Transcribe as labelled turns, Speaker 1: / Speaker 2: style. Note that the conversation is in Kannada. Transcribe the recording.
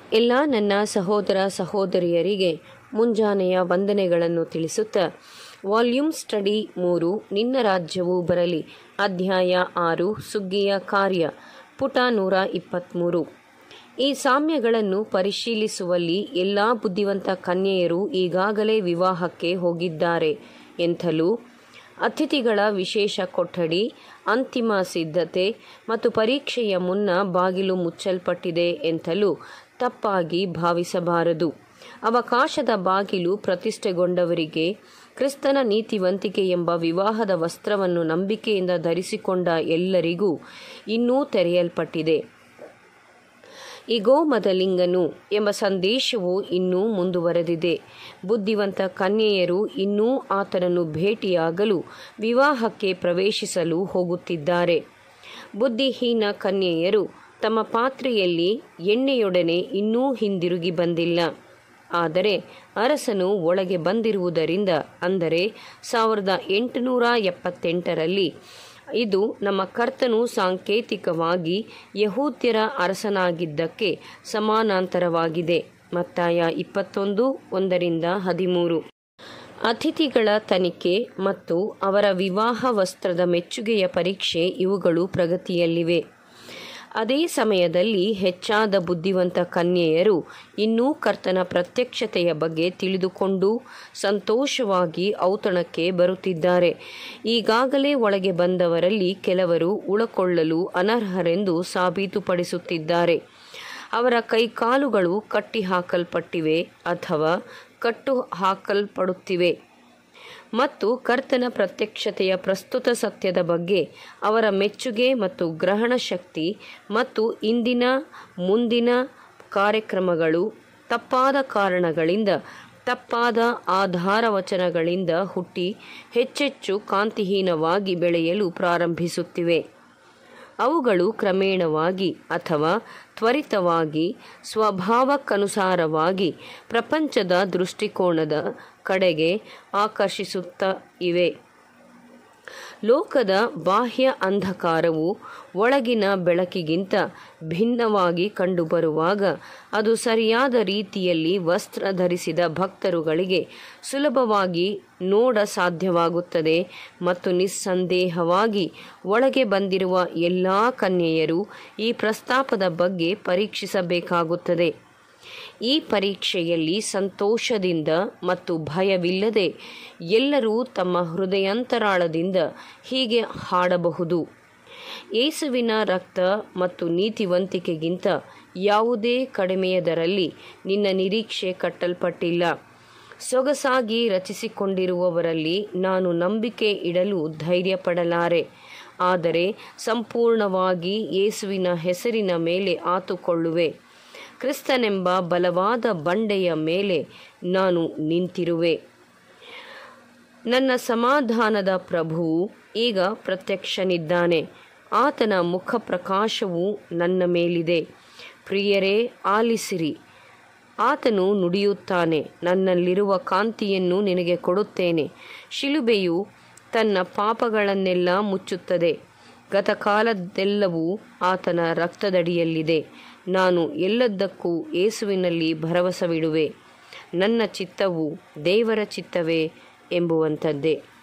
Speaker 1: ಎಲ್ಲ ನನ್ನ ಸಹೋದರ ಸಹೋದರಿಯರಿಗೆ ಮುಂಜಾನೆಯ ವಂದನೆಗಳನ್ನು ತಿಳಿಸುತ್ತಾ ವಾಲ್ಯೂಮ್ ಸ್ಟಡಿ 3 ನಿನ್ನ ರಾಜ್ಯವು ಬರಲಿ, ಅಧ್ಯಾಯ 6 ಸುಗ್ಗಿಯ ಕಾರ್ಯ, ಪುಟ 123. ಈ ಸಾಮ್ಯಗಳನ್ನು ಪರಿಶೀಲಿಸುವಲ್ಲಿ ಎಲ್ಲ ಬುದ್ಧಿವಂತ ಕನ್ಯೆಯರು ಈಗಾಗಲೇ ವಿವಾಹಕ್ಕೆ ಹೋಗಿದ್ದಾರೆ ಎಂತಲೂ, ಅತಿಥಿಗಳ ವಿಶೇಷ ಕೊಠಡಿ, ಅಂತಿಮ ಸಿದ್ಧತೆ ಮತ್ತು ಪರೀಕ್ಷೆಯ ಮುನ್ನ ಬಾಗಿಲು ಮುಚ್ಚಲ್ಪಟ್ಟಿದೆ ಎಂತಲೂ ತಪ್ಪಾಗಿ ಭಾವಿಸಬಾರದು. ಅವಕಾಶದ ಬಾಗಿಲು ಪ್ರತಿಷ್ಠೆಗೊಂಡವರಿಗೆ ಕ್ರಿಸ್ತನ ನೀತಿವಂತಿಕೆ ಎಂಬ ವಿವಾಹದ ವಸ್ತ್ರವನ್ನು ನಂಬಿಕೆಯಿಂದ ಧರಿಸಿಕೊಂಡ ಎಲ್ಲರಿಗೂ ಇನ್ನೂ ತೆರೆಯಲ್ಪಟ್ಟಿದೆ. ಇಗೋ ಮೊದಲಿಂಗನು ಎಂಬ ಸಂದೇಶವು ಇನ್ನೂ ಮುಂದುವರೆದಿದೆ. ಬುದ್ಧಿವಂತ ಕನ್ಯೆಯರು ಇನ್ನೂ ಆತನನ್ನು ಭೇಟಿಯಾಗಲು ವಿವಾಹಕ್ಕೆ ಪ್ರವೇಶಿಸಲು ಹೋಗುತ್ತಿದ್ದಾರೆ. ಬುದ್ಧಿಹೀನ ಕನ್ಯೆಯರು ತಮ್ಮ ಪಾತ್ರೆಯಲ್ಲಿ ಎಣ್ಣೆಯೊಡನೆ ಇನ್ನೂ ಹಿಂದಿರುಗಿ ಬಂದಿಲ್ಲ. ಆದರೆ ಅರಸನು ಒಳಗೆ ಬಂದಿರುವುದರಿಂದ, ಅಂದರೆ 1878ರಲ್ಲಿ, ಇದು ನಮ್ಮ ಕರ್ತನು ಸಾಂಕೇತಿಕವಾಗಿ ಯಹೂದ್ಯರ ಅರಸನಾಗಿದ್ದಕ್ಕೆ ಸಮಾನಾಂತರವಾಗಿದೆ. ಮತ್ತಾಯ 21:1-13. ಅತಿಥಿಗಳ ತನಿಖೆ ಮತ್ತು ಅವರ ವಿವಾಹ ವಸ್ತ್ರದ ಮೆಚ್ಚುಗೆಯ ಪರೀಕ್ಷೆ ಇವುಗಳು ಪ್ರಗತಿಯಲ್ಲಿವೆ. ಅದೇ ಸಮಯದಲ್ಲಿ ಹೆಚ್ಚಾದ ಬುದ್ಧಿವಂತ ಕನ್ಯೆಯರು ಇನ್ನೂ ಕರ್ತನ ಪ್ರತ್ಯಕ್ಷತೆಯ ಬಗ್ಗೆ ತಿಳಿದುಕೊಂಡು ಸಂತೋಷವಾಗಿ ಔತಣಕ್ಕೆ ಬರುತ್ತಿದ್ದಾರೆ. ಈಗಾಗಲೇ ಒಳಗೆ ಬಂದವರಲ್ಲಿ ಕೆಲವರು ಉಳಕೊಳ್ಳಲು ಅನರ್ಹರೆಂದು ಸಾಬೀತುಪಡಿಸುತ್ತಿದ್ದಾರೆ. ಅವರ ಕೈಕಾಲುಗಳು ಕಟ್ಟಿಹಾಕಲ್ಪಟ್ಟಿವೆ ಅಥವಾ ಕಟ್ಟು ಹಾಕಲ್ಪಡುತ್ತಿವೆ ಮತ್ತು ಕರ್ತನ ಪ್ರತ್ಯಕ್ಷತೆಯ ಪ್ರಸ್ತುತ ಸತ್ಯದ ಬಗ್ಗೆ ಅವರ ಮೆಚ್ಚುಗೆ ಮತ್ತು ಗ್ರಹಣ ಶಕ್ತಿ ಮತ್ತು ಇಂದಿನ ಮುಂದಿನ ಕಾರ್ಯಕ್ರಮಗಳು ತಪ್ಪಾದ ಕಾರಣಗಳಿಂದ, ತಪ್ಪಾದ ಆಧಾರವಚನಗಳಿಂದ ಹುಟ್ಟಿ ಹೆಚ್ಚೆಚ್ಚು ಕಾಂತಿಹೀನವಾಗಿ ಬೆಳೆಯಲು ಪ್ರಾರಂಭಿಸುತ್ತಿವೆ. ಅವುಗಳು ಕ್ರಮೇಣವಾಗಿ ಅಥವಾ ತ್ವರಿತವಾಗಿ ಸ್ವಭಾವಕ್ಕನುಸಾರವಾಗಿ ಪ್ರಪಂಚದ ದೃಷ್ಟಿಕೋನದ ಕಡೆಗೆ ಆಕರ್ಷಿಸುತ್ತಾ ಇವೆ. ಲೋಕದ ಬಾಹ್ಯ ಅಂಧಕಾರವು ಒಳಗಿನ ಬೆಳಕಿಗಿಂತ ಭಿನ್ನವಾಗಿ ಕಂಡುಬರುವಾಗ ಅದು ಸರಿಯಾದ ರೀತಿಯಲ್ಲಿ ವಸ್ತ್ರ ಧರಿಸಿದ ಭಕ್ತರುಗಳಿಗೆ ಸುಲಭವಾಗಿ ನೋಡ ಸಾಧ್ಯವಾಗುತ್ತದೆ ಮತ್ತು ನಿಸ್ಸಂದೇಹವಾಗಿ ಒಳಗೆ ಬಂದಿರುವ ಎಲ್ಲ ಕನ್ಯೆಯರು ಈ ಪ್ರಸ್ತಾಪದ ಬಗ್ಗೆ ಪರೀಕ್ಷಿಸಬೇಕಾಗುತ್ತದೆ. ಈ ಪರೀಕ್ಷೆಯಲ್ಲಿ ಸಂತೋಷದಿಂದ ಮತ್ತು ಭಯವಿಲ್ಲದೆ ಎಲ್ಲರೂ ತಮ್ಮ ಹೃದಯಾಂತರಾಳದಿಂದ ಹೀಗೆ ಹಾಡಬಹುದು: ಯೇಸುವಿನ ರಕ್ತ ಮತ್ತು ನೀತಿವಂತಿಕೆಗಿಂತ ಯಾವುದೇ ಕಡಿಮೆಯದರಲ್ಲಿ ನಿನ್ನ ನಿರೀಕ್ಷೆ ಕಟ್ಟಲ್ಪಟ್ಟಿಲ್ಲ. ಸೊಗಸಾಗಿ ರಚಿಸಿಕೊಂಡಿರುವವರಲ್ಲಿ ನಾನು ನಂಬಿಕೆ ಇಡಲು ಧೈರ್ಯಪಡಲಾರೆ, ಆದರೆ ಸಂಪೂರ್ಣವಾಗಿ ಯೇಸುವಿನ ಹೆಸರಿನ ಮೇಲೆ ಆತುಕೊಳ್ಳುವೆ. ಕ್ರಿಸ್ತನೆಂಬ ಬಲವಾದ ಬಂಡೆಯ ಮೇಲೆ ನಾನು ನಿಂತಿರುವೆ. ನನ್ನ ಸಮಾಧಾನದ ಪ್ರಭುವು ಈಗ ಪ್ರತ್ಯಕ್ಷನಿದ್ದಾನೆ. ಆತನ ಮುಖ ಪ್ರಕಾಶವು ನನ್ನ ಮೇಲಿದೆ. ಪ್ರಿಯರೇ, ಆಲಿಸಿರಿ. ಆತನು ನುಡಿಯುತ್ತಾನೆ, ನನ್ನಲ್ಲಿರುವ ಕಾಂತಿಯನ್ನು ನಿನಗೆ ಕೊಡುತ್ತೇನೆ. ಶಿಲುಬೆಯು ತನ್ನ ಪಾಪಗಳನ್ನೆಲ್ಲ ಮುಚ್ಚುತ್ತದೆ. ಗತಕಾಲದೆಲ್ಲವೂ ಆತನ ರಕ್ತದಡಿಯಲ್ಲಿದೆ. ನಾನು ಎಲ್ಲದಕ್ಕೂ ಯೇಸುವಿನಲ್ಲಿ ಭರವಸವಿಡುವೆ. ನನ್ನ ಚಿತ್ತವು ದೇವರ ಚಿತ್ತವೇ ಎಂಬುವಂಥದ್ದೇ.